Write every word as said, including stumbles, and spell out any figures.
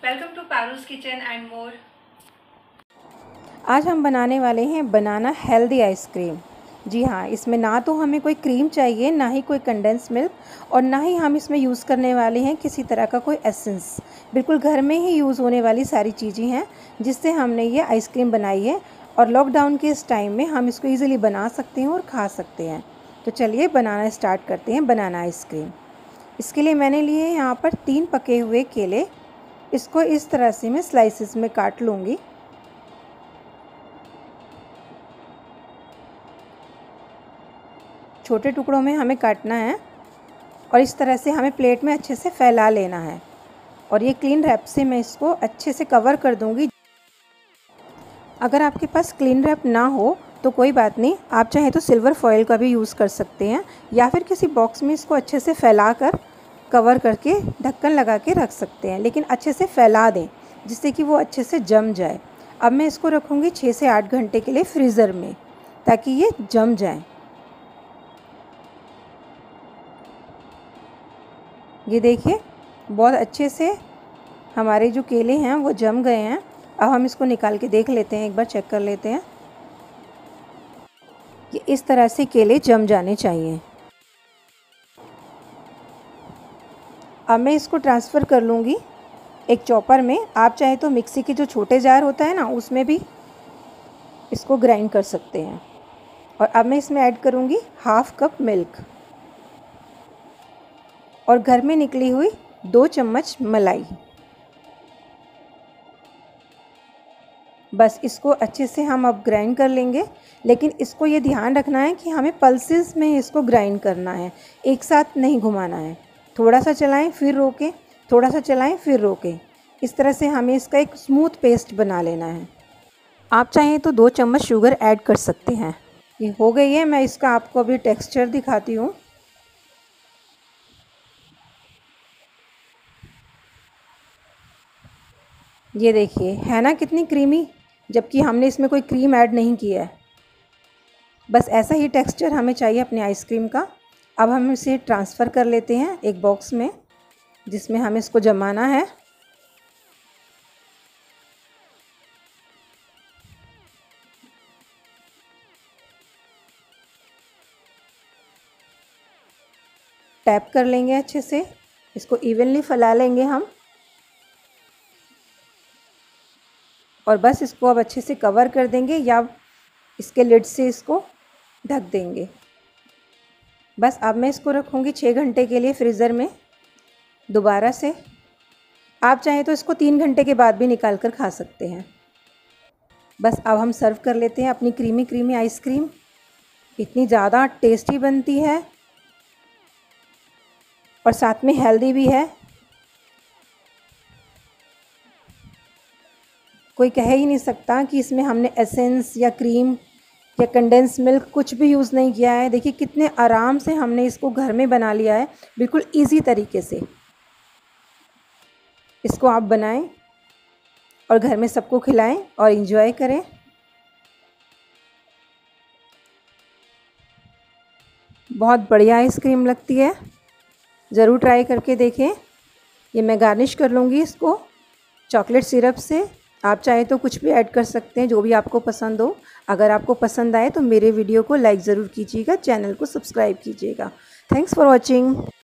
Welcome to Paru's kitchen and more. आज हम बनाने वाले हैं बनाना हेल्दी आइसक्रीम। जी हाँ, इसमें ना तो हमें कोई क्रीम चाहिए, ना ही कोई कंडेंस मिल्क, और ना ही हम इसमें यूज़ करने वाले हैं किसी तरह का कोई एसेंस। बिल्कुल घर में ही यूज़ होने वाली सारी चीज़ें हैं जिससे हमने ये आइसक्रीम बनाई है, और लॉकडाउन के इस टाइम में हम इसको ईज़िली बना सकते हैं और खा सकते हैं। तो चलिए बनाना स्टार्ट करते हैं बनाना आइसक्रीम। इसके लिए मैंने लिए हैं यहाँ पर तीन पके हुए केले। इसको इस तरह से मैं स्लाइसिस में काट लूँगी। छोटे टुकड़ों में हमें काटना है और इस तरह से हमें प्लेट में अच्छे से फैला लेना है, और ये क्लीन रैप से मैं इसको अच्छे से कवर कर दूँगी। अगर आपके पास क्लीन रैप ना हो तो कोई बात नहीं, आप चाहें तो सिल्वर फॉयल का भी यूज़ कर सकते हैं, या फिर किसी बॉक्स में इसको अच्छे से फैला कर कवर करके ढक्कन लगा के रख सकते हैं, लेकिन अच्छे से फैला दें जिससे कि वो अच्छे से जम जाए। अब मैं इसको रखूँगी छः से आठ घंटे के लिए फ्रीज़र में, ताकि ये जम जाए। ये देखिए, बहुत अच्छे से हमारे जो केले हैं वो जम गए हैं। अब हम इसको निकाल के देख लेते हैं, एक बार चेक कर लेते हैं। ये इस तरह से केले जम जाने चाहिए। अब मैं इसको ट्रांसफ़र कर लूँगी एक चॉपर में। आप चाहे तो मिक्सी के जो छोटे जार होता है ना, उसमें भी इसको ग्राइंड कर सकते हैं। और अब मैं इसमें ऐड करूँगी हाफ़ कप मिल्क और घर में निकली हुई दो चम्मच मलाई। बस इसको अच्छे से हम अब ग्राइंड कर लेंगे, लेकिन इसको ये ध्यान रखना है कि हमें पल्सेस में इसको ग्राइंड करना है, एक साथ नहीं घुमाना है। थोड़ा सा चलाएं फिर रोकें, थोड़ा सा चलाएं फिर रोकें। इस तरह से हमें इसका एक स्मूथ पेस्ट बना लेना है। आप चाहें तो दो चम्मच शुगर ऐड कर सकते हैं। ये हो गई है। मैं इसका आपको अभी टेक्सचर दिखाती हूँ। ये देखिए, है ना कितनी क्रीमी, जबकि हमने इसमें कोई क्रीम ऐड नहीं किया है। बस ऐसा ही टेक्सचर हमें चाहिए अपने आइसक्रीम का। अब हम इसे ट्रांसफ़र कर लेते हैं एक बॉक्स में जिसमें हमें इसको जमाना है। टैप कर लेंगे अच्छे से, इसको इवनली फैला लेंगे हम, और बस इसको अब अच्छे से कवर कर देंगे या इसके लिड से इसको ढक देंगे। बस अब मैं इसको रखूँगी छः घंटे के लिए फ्रीज़र में दोबारा से। आप चाहें तो इसको तीन घंटे के बाद भी निकाल कर खा सकते हैं। बस अब हम सर्व कर लेते हैं अपनी क्रीमी क्रीमी आइसक्रीम। इतनी ज़्यादा टेस्टी बनती है और साथ में हेल्दी भी है। कोई कह ही नहीं सकता कि इसमें हमने एसेंस या क्रीम या कंडेंस मिल्क कुछ भी यूज़ नहीं किया है। देखिए कितने आराम से हमने इसको घर में बना लिया है, बिल्कुल इजी तरीके से। इसको आप बनाएं और घर में सबको खिलाएं और एंजॉय करें। बहुत बढ़िया आइसक्रीम लगती है, ज़रूर ट्राई करके देखें। ये मैं गार्निश कर लूँगी इसको चॉकलेट सिरप से। आप चाहे तो कुछ भी ऐड कर सकते हैं, जो भी आपको पसंद हो। अगर आपको पसंद आए तो मेरे वीडियो को लाइक ज़रूर कीजिएगा, चैनल को सब्सक्राइब कीजिएगा। Thanks for watching.